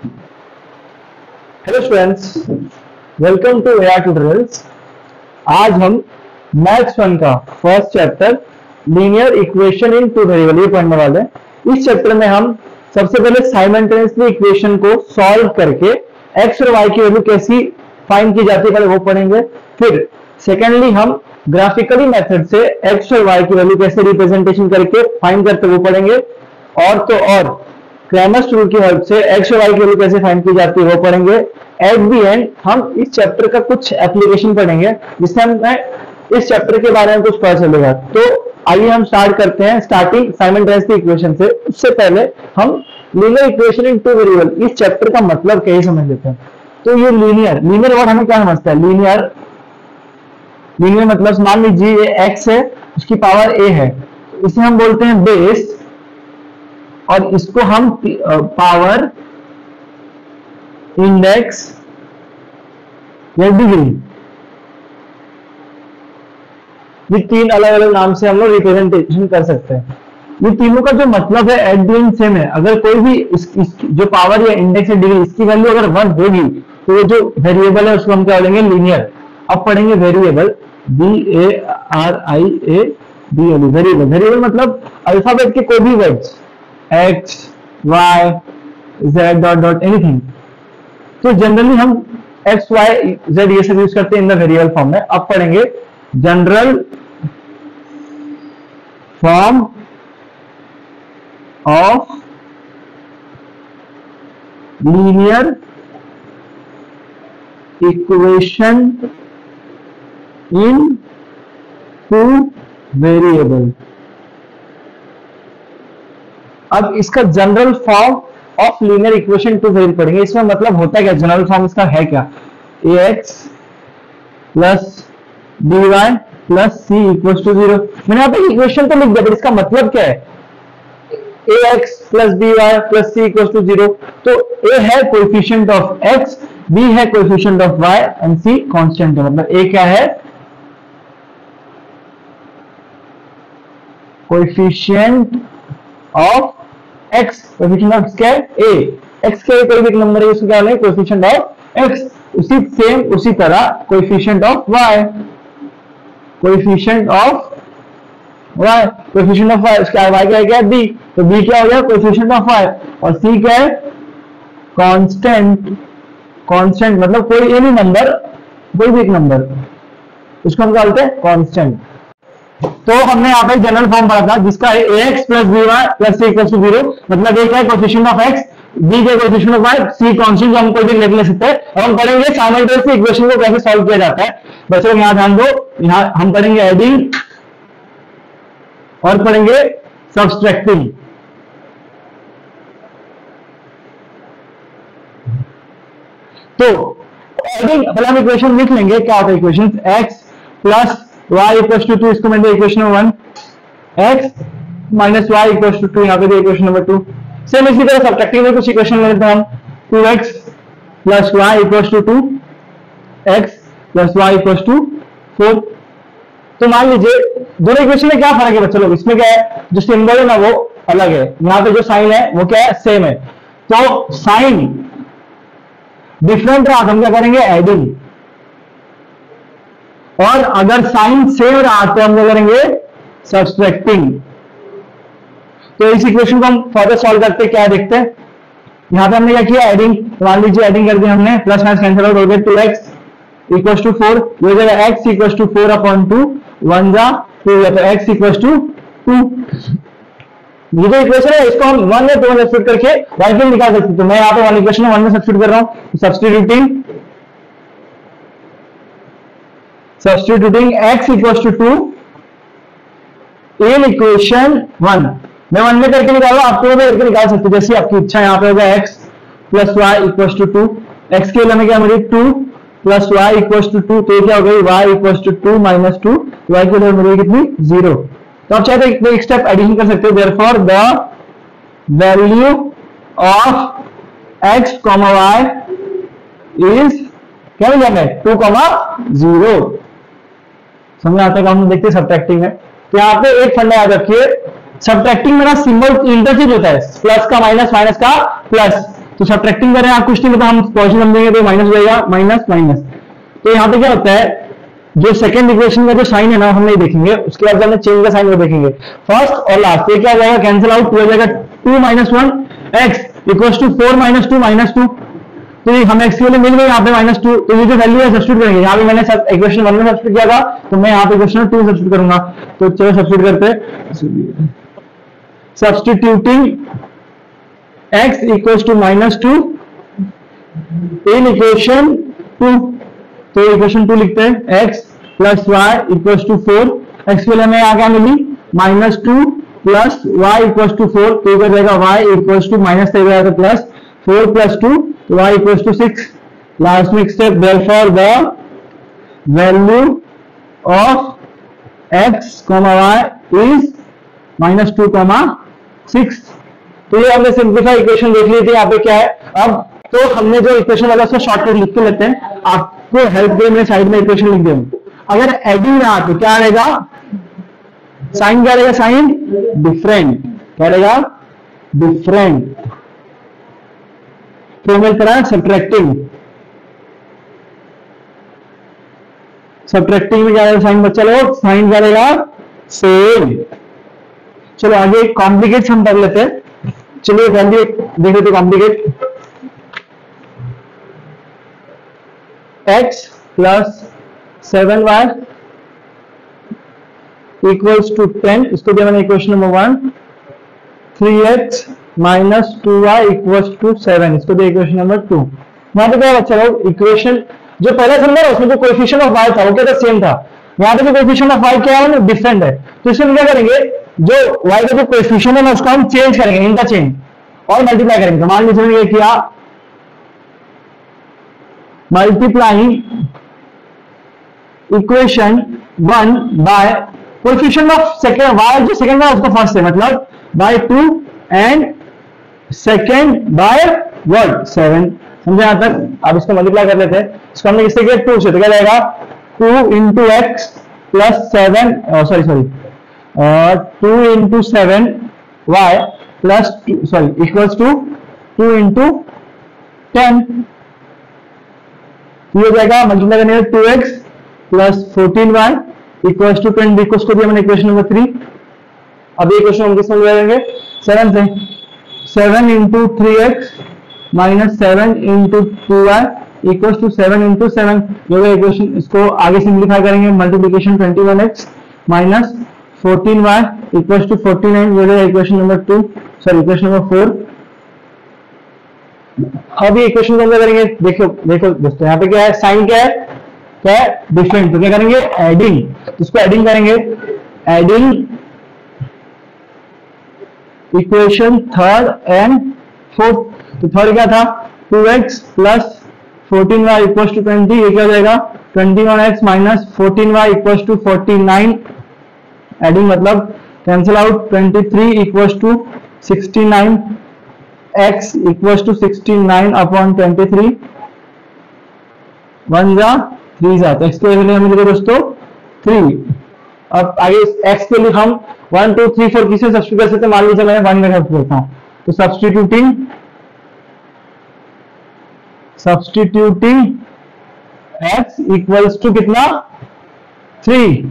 Hello students, welcome to AR tutorials. आज हम maths 1 का first chapter linear equation in two variable ये पढ़ने वाले हैं। इस चैप्टर में हम सबसे पहले साइमल्टेनियसली इक्वेशन को सॉल्व करके एक्स और वाई की वैल्यू कैसी फाइंड की जाती है पहले वो पढ़ेंगे। फिर सेकेंडली हम ग्राफिकली मेथड से एक्स और वाई की वैल्यू कैसे रिप्रेजेंटेशन करके फाइंड करते वो पढ़ेंगे। और तो और क्रैमर्स रूल की हेल्प से एक्स और वाई की वैल्यू कैसे फाइंड की जाती है वो पढ़ेंगे। एट दी एंड हम इस चैप्टर का कुछ एप्लीकेशन पढ़ेंगे जिससे हमें इस चैप्टर के बारे में कुछ पता चलेगा। तो आइए हम स्टार्ट करते हैं स्टार्टिंग साइमल्टेनियसली इक्वेशन से। उससे पहले हम linear equation in two variable इस चैप्टर का मतलब क्या समझ लेते हैं। तो ये लीनियर वर्ड हमें क्या समझता है। लीनियर मतलब मान लीजिए ये एक्स है, उसकी पावर ए है, इसे हम बोलते हैं बेस और इसको हम पावर इंडेक्स या डिग्री, ये तीन अलग अलग नाम से हम लोग रिप्रेजेंटेशन कर सकते हैं। ये तीनों का जो मतलब है एट द एंड सेम है। अगर कोई भी जो पावर या इंडेक्स या डिग्री इसकी वैल्यू अगर 1 होगी तो वो जो वेरिएबल है उसको हम क्या बोलेंगे, लीनियर। अब पढ़ेंगे वेरिएबल, VARIABLE वेरिएबल मतलब अल्फाबेट के कोई भी words x y z dot dot anything. तो जनरली हम एक्स वाई जेड ये सब यूज करते हैं इन द वेरिएबल फॉर्म में। अब पढ़ेंगे general form of linear equation in two variable. अब इसका general form of linear equation two variable पढ़ेंगे। इसमें मतलब होता क्या, जनरल फॉर्म इसका है क्या, ax plus dy plus c equal to 0। मैंने यहाँ पे इक्वेशन तो लिख दिया पर इसका मतलब क्या है, ax plus dy plus c equal to 0। तो a है कोएफिशिएंट ऑफ x, b है coefficient of y and c constant है। मतलब a क्या है, coefficient of x, coefficient of क्या है a, x के कोई भी नंबर है उसको क्या बोलेंगे, कोएफिशिएंट ऑफ x। उसी तरह coefficient of y, coefficient of y, coefficient of y उसका y क्या है b, तो b क्या हो गया कोएफिशिएंट ऑफ y और c क्या है कांस्टेंट। कांस्टेंट मतलब कोई एनी नंबर, कोई भी एक नंबर, उसको हम क्या बोलते हैं कांस्टेंट। तो हमने यहाँ पे जनरल फॉर्म पढ़ा था जिसका है ax plus by plus c equal to 0। मतलब एक है कोएफिशिएंट ऑफ x, b के coefficient of y, c constant, जो हम कोई भी ले सकते हैं। और हम पढ़ेंगे साइमल्टेनियसली इक्वेशन को कैसे सॉल्व किया जाता है। बच्चों यहाँ ध्यान दो, यहाँ हम पढ़ेंगे एडिंग और पढ़ेंगे सब्सट्रैक्टिंग। तो एडिंग पहले हम इक्वेशन लिख लेंगे, क्या होता है equation, x plus y equal to 2, इसको मैंने equation number 1, x minus y equal to 2, यहाँ पे इक्वेशन नंबर 2। सेम इसी तरह सब्ट्रैक्टिंग में कुछ इक्वेशन लेते हैं हम, 2x plus y equal to 2, x plus y equal to 4। तो मान लीजिए दोनों इक्वेशन में क्या फर्क है बच्चों लोग, इसमें क्या है जो सिंबल है ना वो अलग है, यहाँ पे जो साइन है वो क्या है सेम है। तो साइन डिफरेंट रहा हम क्या करेंगे एडिंग, और अगर साइन सेम रहा तो हम क्या करेंगे सब्सट्रैक्टिंग। तो इस इक्वेशन को हम फर्दर सॉल्व करते क्या देखते हैं। यहां पे हमने क्या किया एडिंग, मान लीजिए एडिंग कर दिया हमने, प्लस माइनस कैंसिल आउट हो गया, 2x इक्वल टू 4, ये जगह x इक्वल टू 4 अपॉन 2, 1 जा 2 या तो x इक्वल टू 2। ये जो इक्वेशन है इसको हम 1 में 2 में सब्स्टिट्यूट करके y पे निकाल सकते हैं। तो मैं यहाँ पे 1 इक्वेशन 1 में सब्स्टिट्यूट कर रहा हूँ, substituting x equal to 2 in equation 1। मैं 1 में करके निकाल रहा हूं, आप 2 में करके निकाल सकते हो जैसी आपकी इच्छा। यहाँ पे होगा x plus y equal to 2, x के लिए हमें क्या मिली 2 प्लस y इक्वल टू 2, तो क्या हो गई y equal to 2 minus 2, y के लिए मिलेगी कितनी 0। तो आप चाहे तो एक स्टेप एडिशन कर सकते हो, therefore the value of x comma y is क्या मिला हमें 2 कॉमा 0। समझ आता है, हम देखते हैं सब्ट्रैक्टिंग में। तो यहाँ पे एक फंडा याद रखिए, सब्ट्रैक्टिंग में ना सिंबल इंटरचेंज होता है, प्लस का माइनस, माइनस का प्लस। तो सब्ट्रैक्टिंग करें आप कुछ नहीं पता, हम पॉजिटिव समझेंगे तो माइनस हो जाएगा, माइनस माइनस। तो यहाँ पे क्या होता है, जो सेकंड इक्वेशन का जो साइन है ना हम नहीं देखेंगे, उसके बाद हमने चेंज का साइन वो देखेंगे। फर्स्ट और लास्ट ये क्या हो जाएगा, कैंसिल आउट, हो जाएगा 2 - 1 x इक्वल्स टू 4 - 2 -2। तो ये हमें x के लिए मिल गई यहाँ पे -2, तो ये जो वैल्यू है सब्स्टिट्यूट करेंगे। यहाँ पे मैंने इक्वेशन 1 में सब्स्टिट्यूट किया था, तो मैं यहाँ पे इक्वेशन 2 सब्स्टिट्यूट करूंगा। तो चलो सब्स्टिट्यूट करते, substituting x equals to -2 in equation 2। तो इक्वेशन 2 लिखते हैं, x plus y equals to 4। x के लिए हमें आ गया मिली -2 प्लस वाई इक्वल्स टू 4, तो इधर जाएगा y इक्वल्स टू माइनस हो जाएगा प्लस 4 + 2 तो y इक्वल्स टू 6। लास्ट में step, therefore the value of x, y is -2, 6। तो ये हमने सिंप्लीफाई इक्वेशन देख ली थी। यहाँ पे क्या है, अब तो हमने जो इक्वेशन वाला उसका शॉर्टकट लिख के लेते हैं, आपको हेल्प के लिए साइड में इक्वेशन लिख दूंगा। अगर एडिंग रहा तो क्या रहेगा, साइन क्या रहेगा, साइन डिफरेंट, क्या रहेगा, डिफरेंट। फिर मिल तरह सब्ट्रैक्टिंग, सब्ट्रैक्टिंग में क्या रहेगा, साइन बच्चा लोग, साइन क्या रहेगा, सेम। चलो आगे कॉम्प्लिकेट हम कर लेते हैं। चलिए वैल्यू देख लेते, complicate. x plus 7y equals to 10, इसको दिया मैंने equation number 1। 3x minus 2y equals to 7, इसको दिया इक्वेशन नंबर 2। वहां पे क्या बच्चा लोग, इक्वेशन जो पहले समझा उसमें जो कोएफिशिएंट ऑफ y था वो क्या था, सेम था। वहां पे जो कोएफिशिएंट ऑफ y क्या है, डिफरेंट है। तो इसमें क्या करेंगे, जो y का जो कोएफिशिएंट है ना उसको हम चेंज करेंगे, इनका चेंज और मल्टीप्लाई करेंगे। मान लीजिए ये किया, multiplying equation 1 by coefficient of second y, जो सेकंड है उसका फर्स्ट है, मतलब by 2 and second by what 7। समझे यहां तक। अब इसको मल्टीप्लाई कर लेते हैं, इसको हमने किससे किया, 2 से, तो क्या जाएगा 2 × x plus 7 sorry 2 × 7y plus equals to 2 × 10। ये हो जाएगा, मल्टीप्लाई करने 2x plus 14y equals to 20, को दिया मैंने इक्वेशन नंबर 3। अब ये इक्वेशन हम किसमें लगाएंगे, 7 से। 7 × 3x minus 7 × 2y equals to 7 × 7, जो है इक्वेशन। इसको आगे सिंप्लीफाई करेंगे, multiplication 21x minus 14y equals to 49, जो है equation number 2, sorry equation number 4। अब ये इक्वेशन को करेंगे, देखो देखो दोस्तों, यहाँ पे क्या है, साइन क्या है, डिफरेंट। तो क्या करेंगे, एडिंग, इसको एडिंग करेंगे, adding equation third and fourth. तो थर्ड क्या था, 2x plus 14y equals to 20, ये क्या हो जाएगा 21x minus 14y equals to 49। Adding मतलब cancel out, 23 equals to 69, x equals to 69 upon 23, 1 जा 3 जा, तो x के लिए हमें लिखे दोस्तों 3। अब आगे x के लिए हम 1 2 3 4 किसे सब्स्टिट्यूट कर सकते हैं, मान लीजिए मैं 1 में सब्स्टिट्यूट करता हूं, तो सब्स्टिट्यूटिंग x इक्वल्स टू कितना, 3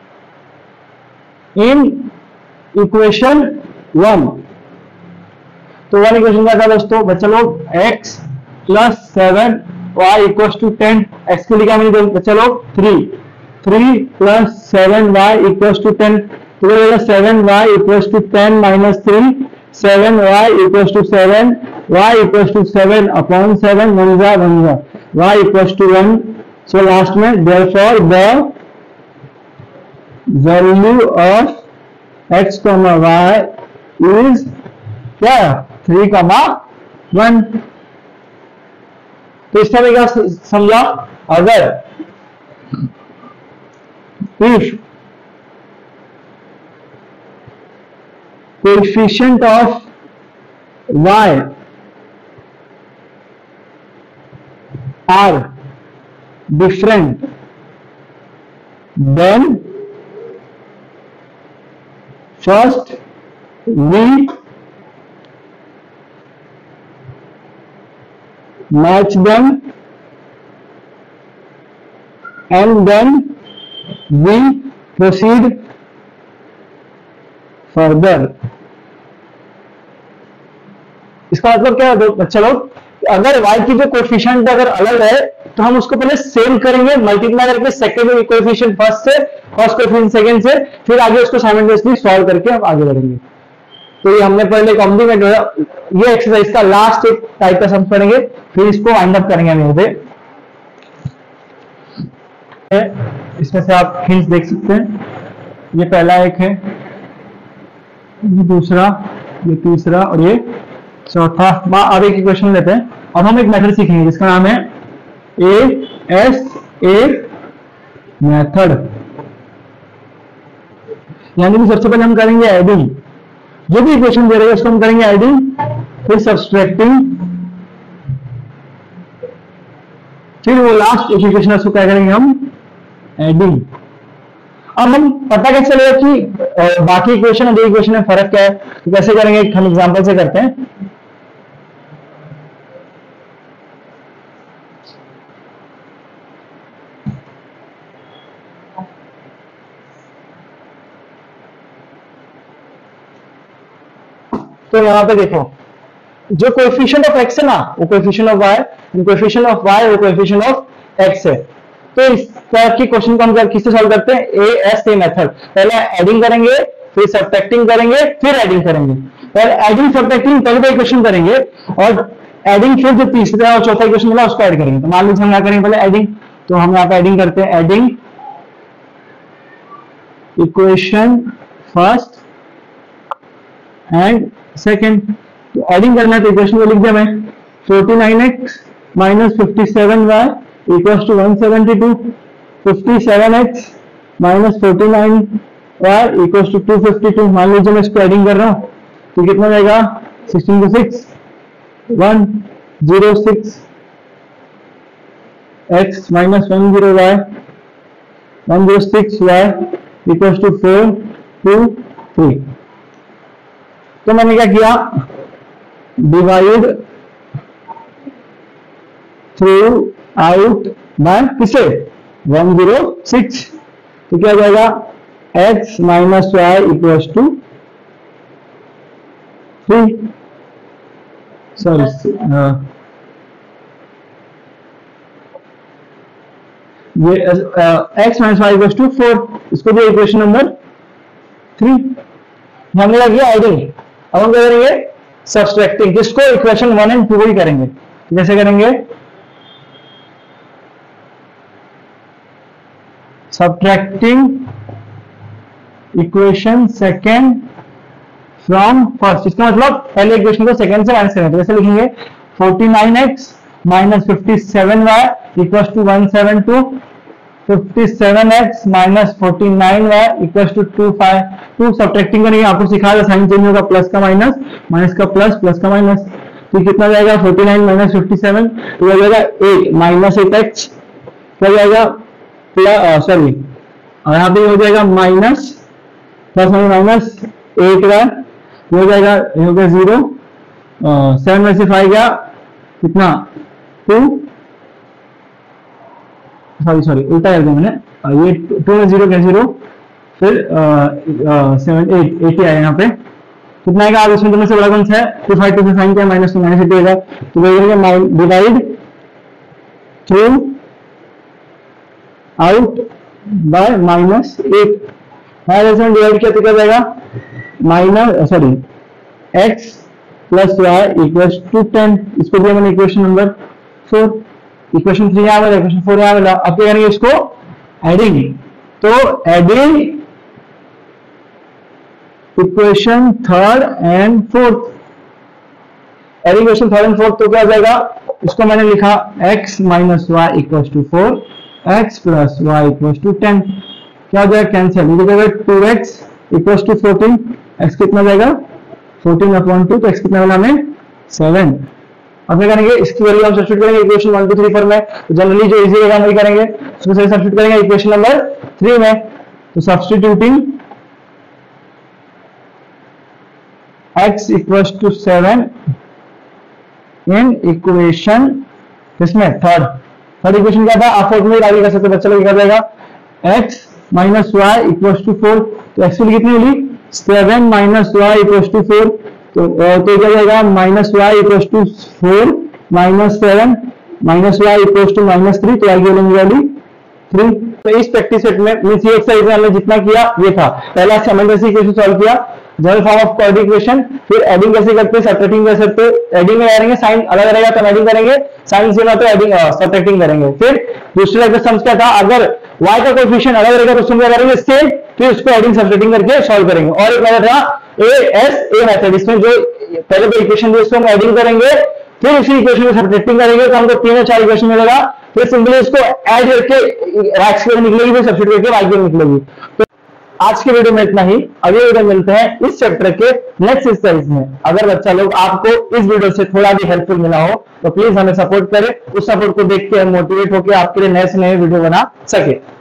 इन इक्वेशन 1। तो 1 इक्वेशन क्या था दोस्तों, बच्चा लोग, x plus 7y equals to 10, x के लिए क्या मिली बच्चा लोग, 3 प्लस 7y इक्वल्स टू 10, तो 7y equals to 10 minus 3, 7y equals to 7, y equals to 7 upon 7, 1 जा y equals to 1। So last में therefore the value of x, y is क्या, 3, 1। तो इसका मैं क्या समझा, अगर if coefficient of y are different, then first we match them and then we proceed further। इसका मतलब क्या है बच्चे लोग, अगर y की जो कोएफिशिएंट अगर अलग है तो हम उसको पहले सेम करेंगे, मल्टीप्लाई करके सेकंड कोएफिशिएंट फर्स्ट से, फर्स्ट कोएफिशिएंट सेकंड से, फिर आगे उसको साइमल्टेनियसली सॉल्व करके हम आगे बढ़ेंगे। तो ये हमने पहले कॉम्प्लीमेंट, ये एक्सरसाइज का लास्ट एक टाइप का सम पढ़ेंगे, फिर इसको वाइंड अप करेंगे हम यहाँ पे। इसमें से आप हिंट्स देख सकते हैं, ये पहला एक है, ये दूसरा, ये तीसरा और ये चौथा। अब एक क्वेश्चन लेते हैं। अब हम एक मेथड सीखेंगे जिसका नाम है ASA मेथड। यानी कि सबसे पहले हम करेंगे एडिंग, जो भी इक्वेशन दे रहे हैं उसको हम करेंगे एडिंग, फिर सब्सट्रैक्टिंग, फिर वो लास्ट एक इक्वेशन उसको क्या करेंगे हम एडिंग। अब हम पता कैसे चलेगा कि बाकी इक्वेशन और दो इक्वेशन में फर्क क्या है, तो कैसे करेंगे, हम एग्जांपल से करते हैं। तो यहां पे देखो, जो कोएफिशिएंट ऑफ x है ना वो coefficient of y, coefficient of y वो कोएफिशिएंट ऑफ x है। तो इस तरह की क्वेश्चन को हम किससे सॉल्व करते हैं, ASA मेथड। पहले एडिंग करेंगे, फिर सब्ट्रैक्टिंग करेंगे, फिर एडिंग करेंगे। और एडिंग सब्ट्रैक्टिंग पहले इक्वेशन करेंगे और एडिंग फिर जो तीसरा और चौथा इक्वेशन मिला उसको ऐड करेंगे। तो मान लीजिए हम यहाँ करेंगे पहले एडिंग, तो हम यहाँ पे एडिंग करते हैं, adding equation first and second. तो एडिंग करना है तो इक्वेशन को लिख दिया मैं, 49x minus 57y equals to 172, 57x minus 49y equals to 252। मान लीजिए मैं इसको एडिंग कर रहा हूं तो कितना जाएगा, 16 को 6, 106 x minus 10y 106y equals to 4 2 3। तो मैंने क्या किया, डिवाइड थ्रू आउट बाय किसे 106, तो क्या जाएगा x minus y equals to 3, sorry ये x minus y equals to 4, इसको भी इक्वेशन नंबर 3। हमने क्या किया एडिंग। अब हम क्या करेंगे सब्सट्रैक्टिंग, जिसको इक्वेशन 1 एंड 2 ही करेंगे। जैसे करेंगे subtracting equation second from first, इसका मतलब पहले इक्वेशन को सेकेंड से माइनस करेंगे। तो जैसे लिखेंगे 49x minus 57y equals to 172, 57x minus 49y equals to 252। Subtracting करेंगे, आपको सिखा था साइन चेंज होगा, प्लस का माइनस, माइनस का प्लस, प्लस का माइनस। तो कितना जाएगा 49 माइनस 57, तो हो जाएगा 8 माइनस 8x, क्या जाएगा प्लस, सॉरी यहाँ पे हो जाएगा माइनस, प्लस माइनस 8y हो जाएगा, हो गया 0, 7 में से 5 गया कितना 2, सॉरी उल्टा कर दिया मैंने, ये 2 में 0 क्या 0, फिर 7 8 80 आया यहाँ पे। कितना आएगा, आप इसमें दोनों से बड़ा कौन सा है, 2 5 2 साइन क्या माइनस 2 माइनस 80 होगा। तो बोलेंगे divide throughout by minus 8, divide किया तो क्या जाएगा minus, sorry x plus y equals to 10। इसको दिया मैंने इक्वेशन नंबर 4, इक्वेशन 3 यहाँ मिला, इक्वेशन 4 यहाँ मिला। अब क्या करेंगे इसको एडिंग, तो adding equation third and fourth, adding equation third and fourth, तो क्या जाएगा, इसको मैंने लिखा x minus y equals to 4, x plus y equals to 10। क्या हो जाएगा कैंसिल, ये जाएगा 2x इक्वल्स टू 14, x कितना जाएगा 14 अपॉन 2, तो x कितना वाला हमें 7। अब क्या करेंगे, इसकी वैल्यू हम सब्स्टिट्यूट करेंगे इक्वेशन 1 2 3 4 में। तो जनरली जो इजी रहेगा वही करेंगे, उसको सही सब्स्टिट्यूट करेंगे इक्वेशन नंबर 3 में। तो substituting x equals to 7 in equation इसमें थर्ड इक्वेशन क्या था, आप फोर्थ में आगे कर सकते हो, बच्चा लोग क्या जाएगा x minus y equal to 4, तो एक्चुअली कितनी होगी 7 माइनस वाई इक्वल टू 4, तो क्या जाएगा minus y equal to 4 minus 7 minus y equal to minus 3, तो आगे बोलेंगे वैल्यू 3। तो इस प्रैक्टिस सेट में मींस ये एक्सरसाइज में हमने जितना किया ये था, पहला साइमल्टेनियस इक्वेशन सॉल्व किया, general form of quadratic equation, फिर एडिंग कैसे करते हैं, सब्ट्रैक्टिंग कैसे करते हैं, एडिंग में करेंगे साइन अलग रहेगा तो एडिंग करेंगे, साइन सेम है तो एडिंग सब्ट्रैक्टिंग करेंगे। फिर दूसरा एग्जाम्स क्या था, अगर y का कोएफिशिएंट अलग रहेगा तो उसको क्या करेंगे सेम, फिर उसको एडिंग सब्ट्रैक्टिंग करके सॉल्व करेंगे। और एक मेथड था ए मेथड, इसमें जो पहले तो इक्वेशन दी उसको हम एडिंग करेंगे, फिर उसी इक्वेशन को सब्ट्रैक्टिंग करेंगे तो हमको 3 और 4 इक्वेशन मिलेगा, फिर सिंपली इसको ऐड करके x की निकलेगी, फिर सब्स्टिट्यूट करके y की निकलेगी। तो आज के वीडियो में इतना ही, अगले वीडियो मिलते हैं इस चैप्टर के नेक्स्ट एक्सरसाइज में। अगर बच्चा लोग आपको इस वीडियो से थोड़ा भी हेल्पफुल मिला हो तो प्लीज हमें सपोर्ट करें, उस सपोर्ट को देख के हम मोटिवेट होकर आपके लिए नए से नए वीडियो बना सके।